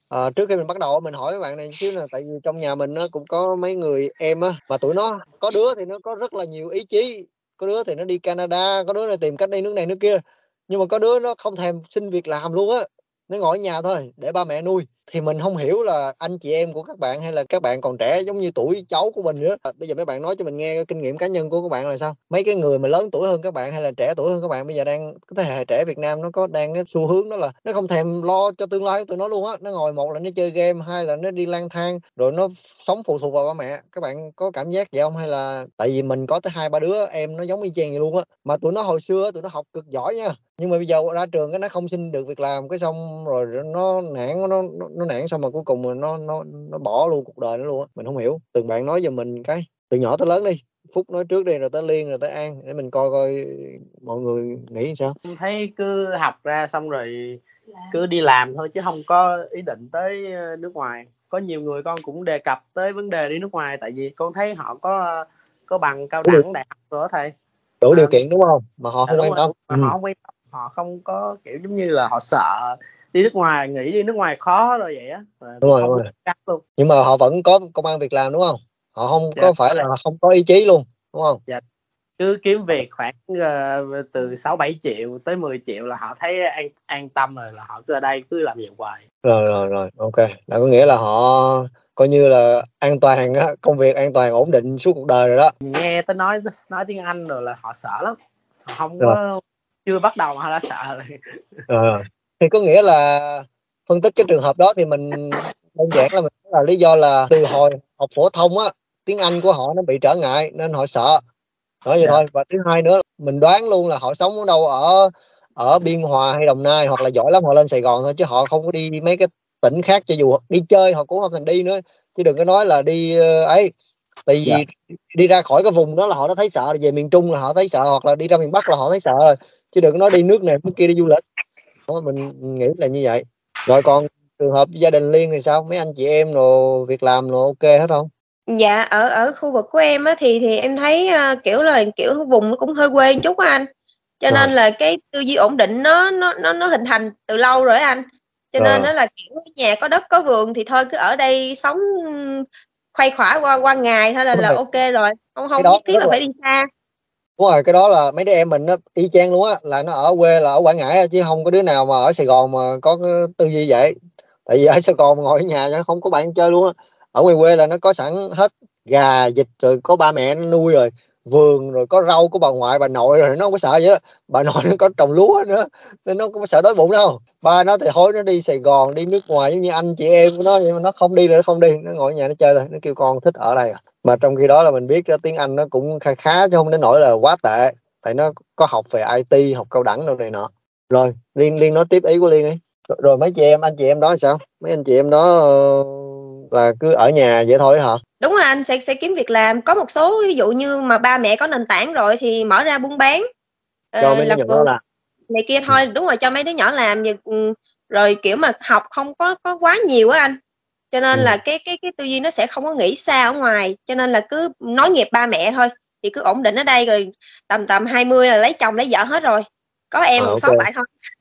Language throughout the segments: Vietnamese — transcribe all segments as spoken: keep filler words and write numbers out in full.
À, trước khi mình bắt đầu mình hỏi các bạn này xíu nè, tại vì trong nhà mình nó cũng có mấy người em á, mà tụi nó có đứa thì nó có rất là nhiều ý chí, có đứa thì nó đi Canada, có đứa là tìm cách đi nước này nước kia, nhưng mà có đứa nó không thèm xin việc làm luôn á, nó ngồi ở nhà thôi để ba mẹ nuôi. Thì mình không hiểu là anh chị em của các bạn hay là các bạn còn trẻ giống như tuổi cháu của mình nữa. À, bây giờ mấy bạn nói cho mình nghe cái kinh nghiệm cá nhân của các bạn là sao? Mấy cái người mà lớn tuổi hơn các bạn hay là trẻ tuổi hơn các bạn bây giờ đang cái thế hệ trẻ Việt Nam nó có đang cái xu hướng đó là nó không thèm lo cho tương lai của tụi nó luôn á, nó ngồi một là nó chơi game, hai là nó đi lang thang, rồi nó sống phụ thuộc vào ba mẹ. Các bạn có cảm giác vậy không? Hay là tại vì mình có tới hai ba đứa em nó giống y chang vậy luôn á, mà tụi nó hồi xưa tụi nó học cực giỏi nha, nhưng mà bây giờ ra trường cái nó không xin được việc làm, cái xong rồi nó nản, nó nó, nó nản xong mà cuối cùng mà nó nó nó bỏ luôn cuộc đời nó luôn á. Mình không hiểu, từng bạn nói giùm mình cái từ nhỏ tới lớn đi. Phúc nói trước đi, rồi tới Liên, rồi tới An, để mình coi coi mọi người nghĩ sao. Em thấy cứ học ra xong rồi cứ đi làm thôi chứ không có ý định tới nước ngoài. Có nhiều người con cũng đề cập tới vấn đề đi nước ngoài, tại vì con thấy họ có có bằng cao đẳng đại học rồi đó thầy, đủ mà, điều kiện đúng không, mà họ không đúng quan rồi, tâm. mà Ừ. họ không quan tâm, họ không có kiểu giống như là họ sợ đi nước ngoài, nghĩ đi nước ngoài khó rồi vậy á, Đúng rồi, không đúng có rồi. chắc luôn. Nhưng mà họ vẫn có công ăn việc làm đúng không, họ không Dạ. có phải là không có ý chí luôn đúng không? Dạ. Cứ kiếm việc khoảng uh, từ sáu bảy triệu tới mười triệu là họ thấy an, an tâm rồi, là họ cứ ở đây cứ làm việc hoài. Rồi rồi rồi, ok, là có nghĩa là họ coi như là an toàn á, công việc an toàn ổn định suốt cuộc đời rồi đó. Nghe tới nói nói tiếng Anh rồi là họ sợ lắm, họ không Rồi. có, chưa bắt đầu mà họ đã sợ rồi. Rồi. Thì có nghĩa là phân tích cái trường hợp đó thì mình đơn giản là mình nói là lý do là từ hồi học phổ thông á, tiếng Anh của họ nó bị trở ngại nên họ sợ, nói vậy Dạ. thôi. Và thứ hai nữa mình đoán luôn là họ sống ở đâu, ở ở Biên Hòa hay Đồng Nai, hoặc là giỏi lắm họ lên Sài Gòn thôi, chứ họ không có đi mấy cái tỉnh khác, cho dù đi chơi họ cũng không thèm đi nữa, chứ đừng có nói là đi ấy. Tại vì dạ. đi ra khỏi cái vùng đó là họ đã thấy sợ rồi, về miền Trung là họ thấy sợ, hoặc là đi ra miền Bắc là họ thấy sợ rồi, chứ đừng có nói đi nước này nước kia đi du lịch đó. Mình nghĩ là như vậy. Rồi còn trường hợp gia đình Liên thì sao, mấy anh chị em rồi việc làm rồi ok hết không? Dạ, ở ở khu vực của em á thì thì em thấy uh, kiểu là kiểu vùng nó cũng hơi quê một chút á anh, cho Rồi. nên là cái tư duy ổn định nó nó nó nó hình thành từ lâu rồi anh, cho Rồi. nên nó là kiểu nhà có đất có vườn thì thôi cứ ở đây sống khuây khỏa qua qua ngày thôi là là ok rồi, không không nhất thiết là phải đi xa. Đúng rồi, cái đó là mấy đứa em mình nó y chang luôn á, là nó ở quê là ở Quảng Ngãi, chứ không có đứa nào mà ở Sài Gòn mà có cái tư duy vậy. Tại vì ở Sài Gòn mà ngồi ở nhà chứ không có bạn chơi luôn á. Ở ngoài quê là nó có sẵn hết gà vịt, rồi có ba mẹ nó nuôi, rồi vườn, rồi có rau của bà ngoại bà nội, rồi nó không có sợ vậy đó. Bà nội nó có trồng lúa nữa nên nó không có sợ đói bụng đâu. Ba nó thì hối nó đi Sài Gòn, đi nước ngoài giống như anh chị em của nó, nhưng mà nó không đi rồi, nó không đi, nó ngồi ở nhà nó chơi thôi, nó kêu con thích ở đây à. Mà trong khi đó là mình biết tiếng Anh nó cũng khá khá chứ không đến nỗi là quá tệ, tại nó có học về i tê, học cao đẳng đâu này nọ. Rồi Liên Liên nói tiếp ý của Liên ấy. Rồi, rồi mấy chị em anh chị em đó sao, mấy anh chị em đó uh, là cứ ở nhà vậy thôi hả? Đúng rồi anh, sẽ sẽ kiếm việc làm. Có một số ví dụ như mà ba mẹ có nền tảng rồi thì mở ra buôn bán, Cho uh, mấy đứa lập nhỏ vườn làm này kia thôi. Đúng rồi, cho mấy đứa nhỏ làm. Rồi kiểu mà học không có có quá nhiều á anh, cho nên ừ. là cái cái cái tư duy nó sẽ không có nghĩ xa ở ngoài, cho nên là cứ nói nghiệp ba mẹ thôi, thì cứ ổn định ở đây, rồi tầm tầm hai mươi là lấy chồng lấy vợ hết rồi, có em à, còn okay. sót lại thôi.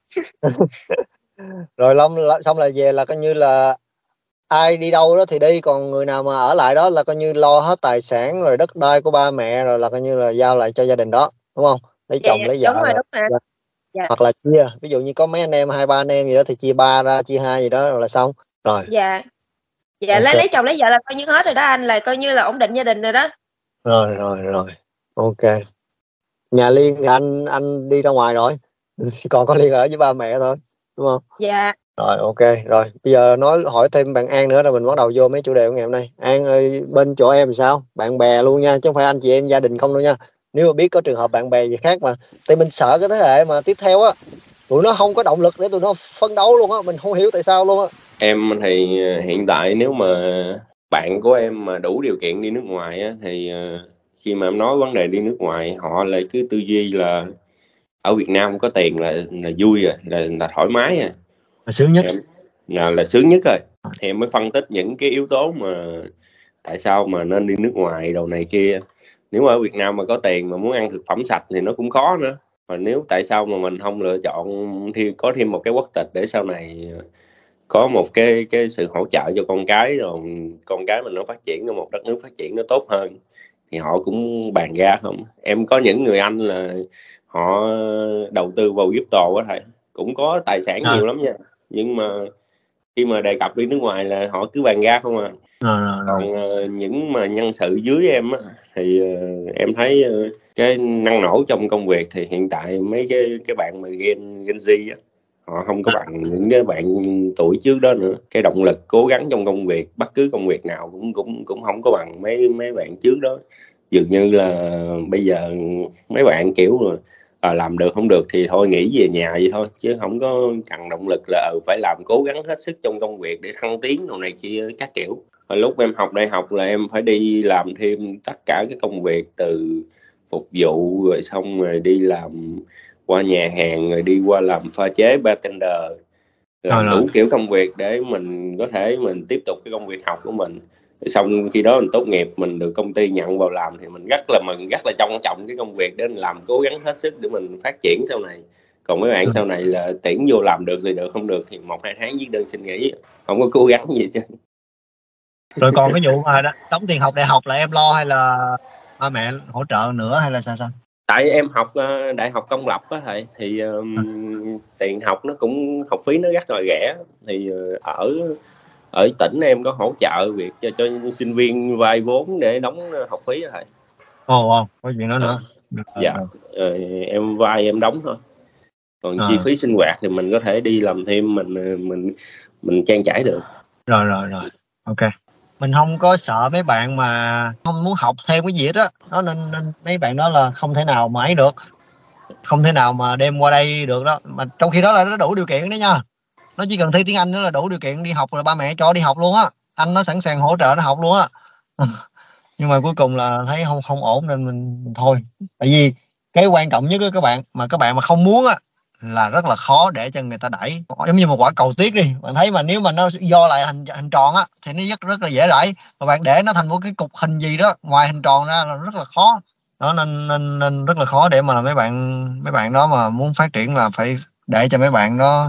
Rồi Long xong là về là coi như là ai đi đâu đó thì đi, còn người nào mà ở lại đó là coi như lo hết tài sản rồi đất đai của ba mẹ, rồi là coi như là giao lại cho gia đình đó đúng không, lấy Dạ, chồng dạ, lấy vợ đúng rồi, rồi. đúng rồi. Dạ. Hoặc là chia, ví dụ như có mấy anh em hai ba anh em gì đó thì chia ba ra, chia hai gì đó rồi là xong rồi. Dạ, dạ okay. lấy lấy chồng lấy vợ là coi như hết rồi đó anh, là coi như là ổn định gia đình rồi đó. Rồi rồi rồi, ok. Nhà Liên thì anh anh đi ra ngoài rồi còn có Liên ở với ba mẹ thôi đúng không? Dạ. Rồi ok. Rồi bây giờ nói hỏi thêm bạn An nữa rồi mình bắt đầu vô mấy chủ đề của ngày hôm nay. An ơi, bên chỗ em sao, bạn bè luôn nha, chứ không phải anh chị em gia đình không đâu nha. Nếu mà biết có trường hợp bạn bè gì khác, mà thì mình sợ cái thế hệ mà tiếp theo á, tụi nó không có động lực để tụi nó phấn đấu luôn á, mình không hiểu tại sao luôn á. Em thì hiện tại nếu mà bạn của em mà đủ điều kiện đi nước ngoài á, thì khi mà em nói vấn đề đi nước ngoài, họ lại cứ tư duy là ở Việt Nam có tiền là là vui rồi, là là thoải mái rồi, là sướng nhất, em, là là sướng nhất rồi. Thì em mới phân tích những cái yếu tố mà tại sao mà nên đi nước ngoài đầu này kia. Nếu mà ở Việt Nam mà có tiền mà muốn ăn thực phẩm sạch thì nó cũng khó nữa. Và nếu tại sao mà mình không lựa chọn thêm có thêm một cái quốc tịch để sau này có một cái cái sự hỗ trợ cho con cái, rồi con cái mình nó phát triển ở một đất nước phát triển nó tốt hơn thì họ cũng bàn ra không. Em có những người anh là họ đầu tư vào crypto á thầy, cũng có tài sản À. nhiều lắm nha, nhưng mà khi mà đề cập đi nước ngoài là họ cứ bàn ra không à. Rồi, rồi, rồi. Còn uh, những mà nhân sự dưới em á, thì uh, em thấy uh, cái năng nổ trong công việc thì hiện tại mấy cái cái bạn mà Gen Gen Z á, họ không có bằng những cái bạn tuổi trước đó nữa. Cái động lực cố gắng trong công việc, bất cứ công việc nào cũng cũng cũng không có bằng mấy mấy bạn trước đó. Dường như là bây giờ mấy bạn kiểu là à, làm được không được thì thôi nghỉ về nhà vậy thôi, chứ không có cần động lực là ừ, phải làm cố gắng hết sức trong công việc để thăng tiến đồ này kia các kiểu. Hồi lúc em học đại học là em phải đi làm thêm tất cả các công việc, từ phục vụ rồi xong rồi đi làm qua nhà hàng, rồi đi qua làm pha chế bartender, làm Rồi, đủ rồi. kiểu công việc để mình có thể mình tiếp tục cái công việc học của mình. Xong khi đó mình tốt nghiệp, mình được công ty nhận vào làm thì mình rất là mừng, rất là trân trọng cái công việc để mình làm, cố gắng hết sức để mình phát triển sau này. Còn mấy bạn Ừ. sau này là tuyển vô làm được thì được, không được thì một hai tháng viết đơn xin nghỉ, không có cố gắng gì chứ. Rồi còn cái vụ mà đóng tiền học đại học là em lo hay là ba mẹ hỗ trợ nữa hay là sao sao? Tại em học uh, đại học công lập á thầy, thì um, tiền học nó cũng, học phí nó rất là rẻ. Thì uh, ở ở tỉnh em có hỗ trợ việc cho cho sinh viên vay vốn để đóng học phí á thầy. Ồ, ồ, có chuyện đó nữa. À, dạ, uh, em vay em đóng thôi. Còn À. chi phí sinh hoạt thì mình có thể đi làm thêm, mình mình mình trang trải được. Rồi rồi rồi, ok. Mình không có sợ mấy bạn mà không muốn học thêm cái gì hết á, đó nên, nên mấy bạn đó là không thể nào mà ấy được, không thể nào mà đem qua đây được đó. Mà trong khi đó là nó đủ điều kiện đấy nha, nó chỉ cần thi tiếng Anh nữa là đủ điều kiện đi học rồi, ba mẹ cho đi học luôn á, anh nó sẵn sàng hỗ trợ nó học luôn á. Nhưng mà cuối cùng là thấy không không ổn nên mình, mình thôi. Tại vì cái quan trọng nhất á các bạn, mà các bạn mà không muốn á là rất là khó để cho người ta đẩy. Giống như một quả cầu tuyết đi, bạn thấy mà nếu mà nó do lại hình hình tròn á thì nó rất rất là dễ đẩy, mà bạn để nó thành một cái cục hình gì đó ngoài hình tròn ra là rất là khó đó. Nên nên, nên rất là khó để mà mấy bạn mấy bạn đó mà muốn phát triển là phải để cho mấy bạn đó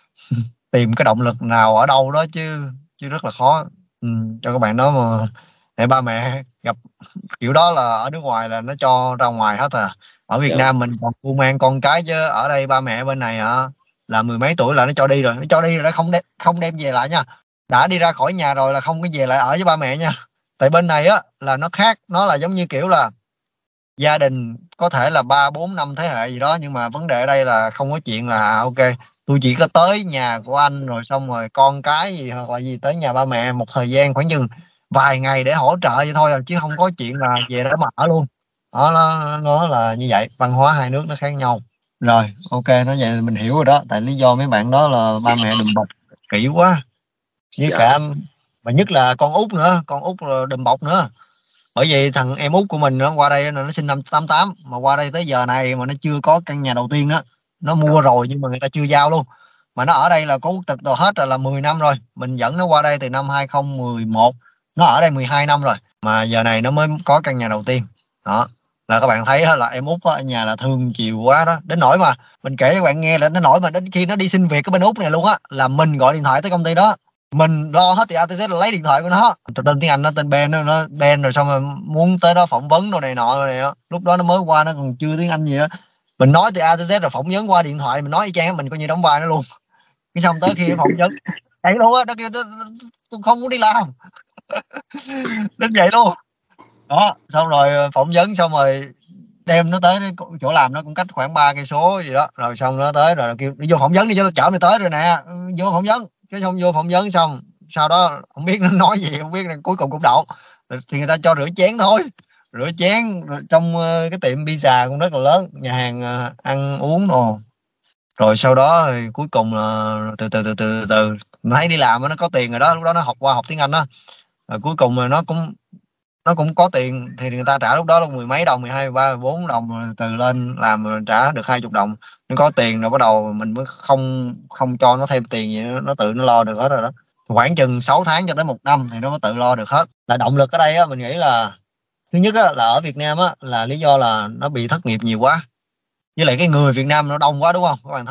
tìm cái động lực nào ở đâu đó, chứ chứ rất là khó. Ừ, cho các bạn đó mà để ba mẹ gặp kiểu đó là ở nước ngoài là nó cho ra ngoài hết à. Ở Việt Dạ. Nam mình còn cu mang con cái, chứ ở đây ba mẹ bên này hả là mười mấy tuổi là nó cho đi rồi, nó cho đi rồi, nó không đem không đem về lại nha. Đã đi ra khỏi nhà rồi là không có về lại ở với ba mẹ nha. Tại bên này á là nó khác, nó là giống như kiểu là gia đình có thể là ba bốn năm thế hệ gì đó, nhưng mà vấn đề ở đây là không có chuyện là ok tôi chỉ có tới nhà của anh rồi xong rồi con cái gì hoặc là gì tới nhà ba mẹ một thời gian khoảng chừng vài ngày để hỗ trợ vậy thôi, chứ không có chuyện là về đó mà ở luôn. Đó, nó, nó là như vậy, văn hóa hai nước nó khác nhau. Rồi ok, nói vậy mình hiểu rồi đó. Tại lý do mấy bạn đó là ba mẹ đùm bọc kỹ quá, với Dạ. cả mà nhất là con út nữa, con út đùm bọc nữa. Bởi vì thằng em út của mình nó qua đây nó sinh năm tám tám mà qua đây tới giờ này mà nó chưa có căn nhà đầu tiên đó. Nó mua rồi nhưng mà người ta chưa giao luôn. Mà nó ở đây là có quốc tịch đồ hết rồi, là mười năm rồi. Mình dẫn nó qua đây từ năm hai không một một, nó ở đây mười hai năm rồi mà giờ này nó mới có căn nhà đầu tiên. Đó là các bạn thấy đó, là em út ở nhà là thương chiều quá đó, đến nỗi mà mình kể cho các bạn nghe là nó nổi mà đến khi nó đi xin việc ở bên Úc này luôn á, là mình gọi điện thoại tới công ty đó, mình lo hết thì a tê zét là lấy điện thoại của nó, tên tiếng Anh nó tên Ben, nó nó Ben, rồi xong rồi muốn tới đó phỏng vấn đồ này nọ rồi này đó. Lúc đó nó mới qua, nó còn chưa tiếng Anh gì đó, mình nói từ a tê zét rồi phỏng vấn qua điện thoại, mình nói y chang mình coi như đóng vai nó luôn. Cái xong tới khi nó phỏng vấn vậy luôn á, nó kêu tôi không muốn đi làm đến vậy luôn đó. Xong rồi phỏng vấn xong rồi đem nó tới chỗ làm, nó cũng cách khoảng ba cây số gì đó, rồi xong nó tới rồi kêu đi vô phỏng vấn đi cho tôi chở mày tới rồi nè, vô phỏng vấn. Cái xong vô phỏng vấn xong sau đó không biết nó nói gì, không biết, cuối cùng cũng đậu thì người ta cho rửa chén thôi. Rửa chén trong cái tiệm pizza cũng rất là lớn, nhà hàng ăn uống đồ. Rồi sau đó thì cuối cùng là từ từ từ từ từ mình thấy đi làm nó có tiền rồi đó. Lúc đó nó học qua học tiếng Anh đó, rồi cuối cùng rồi nó cũng nó cũng có tiền thì người ta trả lúc đó là mười mấy đồng, mười hai, mười ba, mười bốn đồng, rồi từ lên làm rồi trả được hai mươi đồng. Nó có tiền rồi bắt đầu mình mới không không cho nó thêm tiền gì nữa, nó tự nó lo được hết rồi đó. Khoảng chừng sáu tháng cho đến một năm thì nó mới tự lo được hết. Là động lực ở đây á, mình nghĩ là thứ nhất á, là ở Việt Nam á, là lý do là nó bị thất nghiệp nhiều quá, với lại cái người Việt Nam nó đông quá, đúng không các bạn thấy không?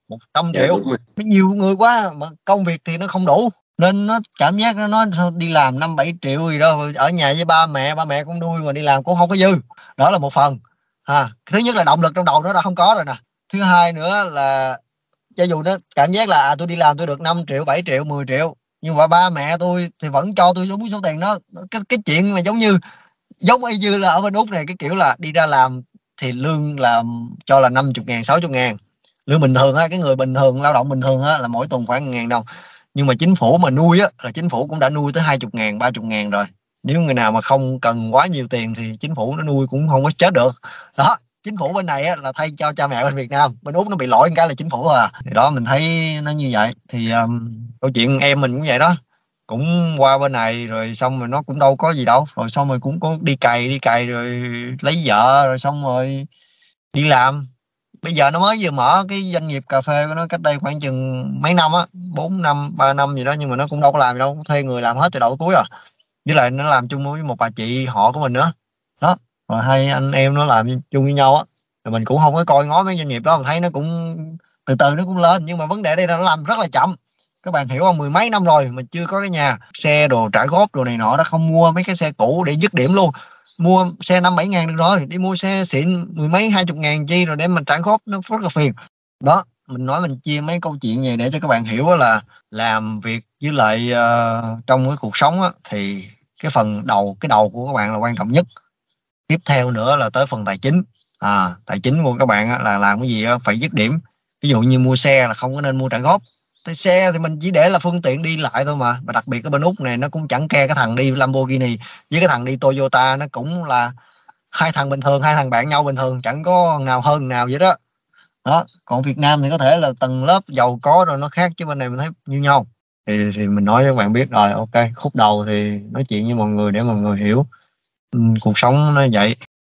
một trăm Dạ, triệu đúng rồi. nhiều người quá mà công việc thì nó không đủ, nên nó cảm giác nó nó đi làm năm bảy triệu gì đó, ở nhà với ba mẹ ba mẹ cũng nuôi mà đi làm cũng không có dư. Đó là một phần ha. Thứ nhất là động lực trong đầu nó đã không có rồi nè. Thứ hai nữa là cho dù nó cảm giác là à, tôi đi làm tôi được năm triệu bảy triệu mười triệu, nhưng mà ba mẹ tôi thì vẫn cho tôi đúng số tiền đó. Cái cái chuyện mà giống như giống y như là ở bên Úc này, cái kiểu là đi ra làm thì lương làm cho là năm mươi ngàn sáu mươi ngàn, lương bình thường á, cái người bình thường lao động bình thường á là mỗi tuần khoảng ngàn đồng, nhưng mà chính phủ mà nuôi á là chính phủ cũng đã nuôi tới hai mươi ngàn ba mươi ngàn rồi. Nếu người nào mà không cần quá nhiều tiền thì chính phủ nó nuôi cũng không có chết được đó. Chính phủ bên này á, là thay cho cha mẹ bên Việt Nam, bên Úc nó bị lỗi cái là chính phủ à. Thì đó mình thấy nó như vậy. Thì um, câu chuyện em mình cũng vậy đó, cũng qua bên này rồi xong rồi nó cũng đâu có gì đâu, rồi xong rồi cũng có đi cày đi cày rồi lấy vợ rồi xong rồi đi làm. Bây giờ nó mới vừa mở cái doanh nghiệp cà phê của nó cách đây khoảng chừng mấy năm á, bốn năm ba năm gì đó, nhưng mà nó cũng đâu có làm đâu, thuê người làm hết từ đầu tới cuối à. Với lại nó làm chung với một bà chị họ của mình nữa đó, rồi hai anh em nó làm chung với nhau á, rồi mình cũng không có coi ngó mấy doanh nghiệp đó, mình thấy nó cũng từ từ nó cũng lên, nhưng mà vấn đề đây là nó làm rất là chậm. Các bạn hiểu không, mười mấy năm rồi mình chưa có cái nhà, xe đồ trả góp đồ này nọ, nó không mua mấy cái xe cũ để dứt điểm luôn, mua xe năm bảy ngàn được rồi, đi mua xe xịn mười mấy hai chục ngàn chi rồi để mình trả góp, nó rất là phiền đó. Mình nói mình chia mấy câu chuyện này để cho các bạn hiểu là làm việc với lại uh, trong cái cuộc sống á, thì cái phần đầu cái đầu của các bạn là quan trọng nhất. Tiếp theo nữa là tới phần tài chính. À, tài chính của các bạn á, là làm cái gì á, phải dứt điểm. Ví dụ như mua xe là không có nên mua trả góp. Cái xe thì mình chỉ để là phương tiện đi lại thôi mà. Và đặc biệt ở bên Úc này nó cũng chẳng ke cái thằng đi Lamborghini với cái thằng đi Toyota, nó cũng là hai thằng bình thường, hai thằng bạn nhau bình thường, chẳng có nào hơn nào vậy đó. Đó, còn Việt Nam thì có thể là tầng lớp giàu có rồi nó khác, chứ bên này mình thấy như nhau. Thì thì mình nói cho các bạn biết rồi, ok, khúc đầu thì nói chuyện với mọi người để mọi người hiểu. Ừ, cuộc sống nó vậy.